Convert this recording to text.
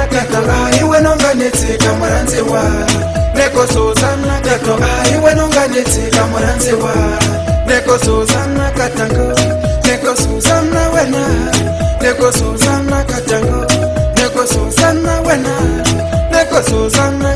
Neko iwe nonganetse kamuranzewa. Neko Susanna Neko iwe nonganetse kamuranzewa. Neko Susanna Katango. Neko Susanna wena. Neko Susanna Katango. Neko Susanna wena. Neko Susanna